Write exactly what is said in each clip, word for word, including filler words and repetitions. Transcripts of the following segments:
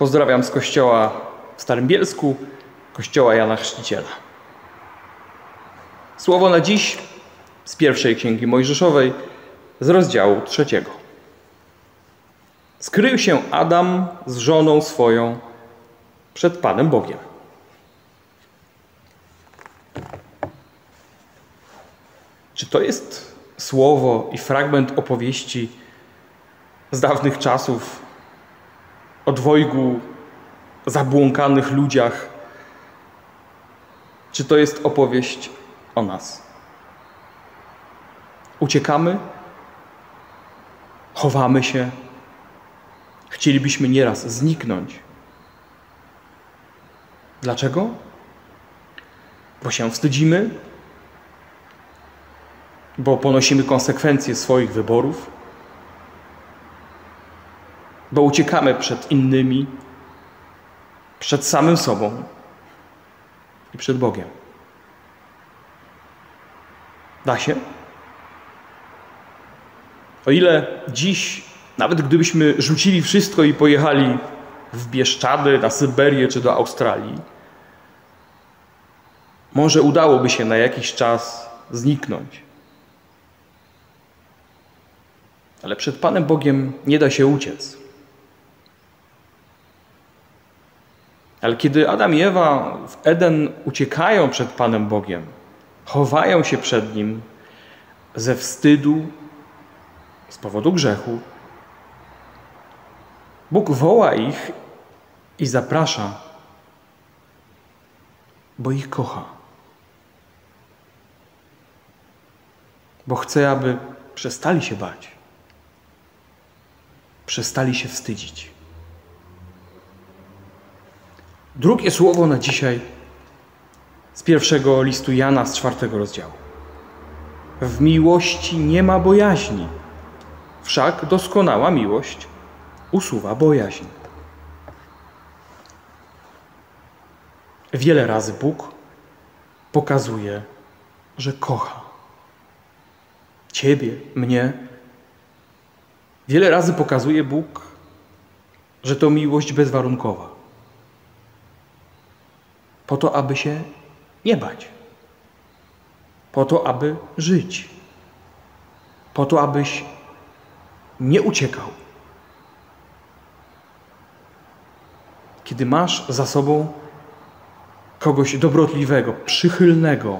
Pozdrawiam z kościoła w Starym Bielsku, kościoła Jana Chrzciciela. Słowo na dziś z pierwszej Księgi Mojżeszowej, z rozdziału trzeciego. Skrył się Adam z żoną swoją przed Panem Bogiem. Czy to jest słowo i fragment opowieści z dawnych czasów o dwojgu zabłąkanych ludziach? Czy to jest opowieść o nas? Uciekamy, chowamy się, chcielibyśmy nieraz zniknąć. Dlaczego? Bo się wstydzimy, bo ponosimy konsekwencje swoich wyborów, bo uciekamy przed innymi, przed samym sobą i przed Bogiem. Da się? O ile dziś, nawet gdybyśmy rzucili wszystko i pojechali w Bieszczady, na Syberię czy do Australii, może udałoby się na jakiś czas zniknąć. Ale przed Panem Bogiem nie da się uciec. Ale kiedy Adam i Ewa w Eden uciekają przed Panem Bogiem, chowają się przed Nim ze wstydu, z powodu grzechu, Bóg woła ich i zaprasza, bo ich kocha. Bo chce, aby przestali się bać, przestali się wstydzić. Drugie słowo na dzisiaj z pierwszego listu Jana z czwartego rozdziału. W miłości nie ma bojaźni, wszak doskonała miłość usuwa bojaźń. Wiele razy Bóg pokazuje, że kocha Ciebie, mnie. Wiele razy pokazuje Bóg, że to miłość bezwarunkowa. Po to, aby się nie bać. Po to, aby żyć. Po to, abyś nie uciekał. Kiedy masz za sobą kogoś dobrotliwego, przychylnego,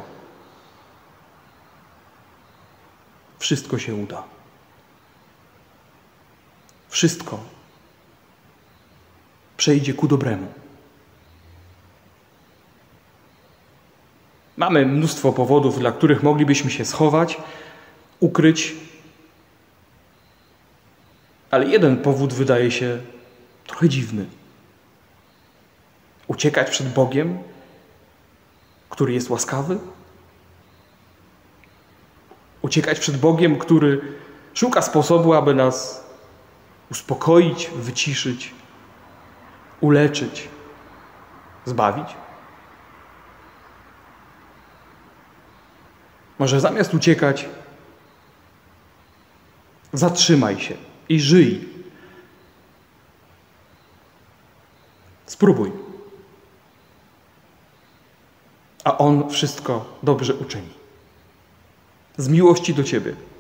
wszystko się uda. Wszystko przejdzie ku dobremu. Mamy mnóstwo powodów, dla których moglibyśmy się schować, ukryć, ale jeden powód wydaje się trochę dziwny. Uciekać przed Bogiem, który jest łaskawy? Uciekać przed Bogiem, który szuka sposobu, aby nas uspokoić, wyciszyć, uleczyć, zbawić? Może zamiast uciekać, zatrzymaj się i żyj. Spróbuj. A On wszystko dobrze uczyni. Z miłości do Ciebie.